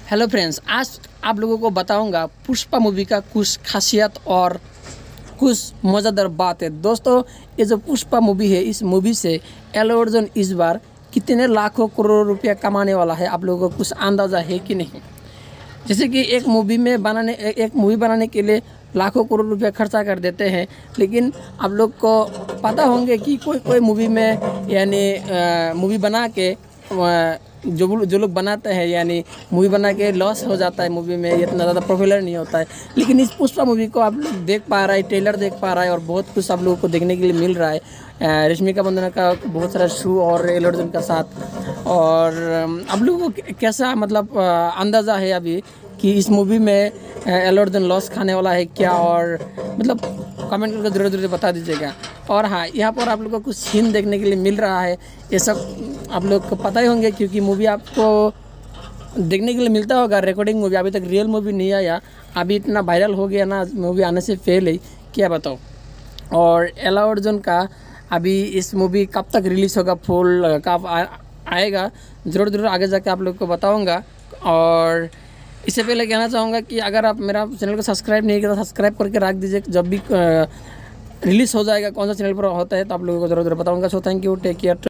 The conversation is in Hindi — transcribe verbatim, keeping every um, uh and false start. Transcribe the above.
हेलो फ्रेंड्स, आज आप लोगों को बताऊंगा पुष्पा मूवी का कुछ खासियत और कुछ मज़ेदार बात है। दोस्तों, ये जो पुष्पा मूवी है, इस मूवी से अल्लू अर्जुन इस बार कितने लाखों करोड़ रुपया कमाने वाला है, आप लोगों को कुछ अंदाज़ा है कि नहीं। जैसे कि एक मूवी में बनाने एक मूवी बनाने के लिए लाखों करोड़ रुपया खर्चा कर देते हैं, लेकिन आप लोग को पता होंगे कि कोई कोई मूवी में यानी मूवी बना के जो जो लोग बनाते हैं यानी मूवी बना के लॉस हो जाता है, मूवी में इतना ज़्यादा पॉपुलर नहीं होता है। लेकिन इस पुष्पा मूवी को आप लोग देख पा रहा है, ट्रेलर देख पा रहा है और बहुत कुछ आप लोगों को देखने के लिए मिल रहा है। रश्मिका मंदाना का बहुत सारा शो और अल्लू अर्जुन का साथ। और आप लोगों को कैसा मतलब अंदाज़ा है अभी कि इस मूवी में अल्लू अर्जुन लॉस खाने वाला है क्या, और मतलब कमेंट करके ज़रूर ज़रूर बता दीजिएगा। और हाँ, यहाँ पर आप लोग को कुछ सीन देखने के लिए मिल रहा है, ये सब आप लोग को पता ही होंगे क्योंकि मूवी आपको देखने के लिए मिलता होगा। रिकॉर्डिंग मूवी, अभी तक रियल मूवी नहीं आया, अभी इतना वायरल हो गया ना मूवी आने से पहले ही, क्या बताओ। और अल्लू अर्जुन का अभी इस मूवी कब तक रिलीज़ होगा, फुल कब आएगा, ज़रूर ज़रूर आगे जाके आप लोग को बताऊँगा। और इससे पहले कहना चाहूँगा कि अगर आप मेरा चैनल को सब्सक्राइब नहीं किया तो सब्सक्राइब करके रख दीजिए, जब भी रिलीज़ हो जाएगा कौन सा चैनल पर होता है तो आप लोगों को ज़रूर ज़रूर बताऊँगा। So thank you, take care.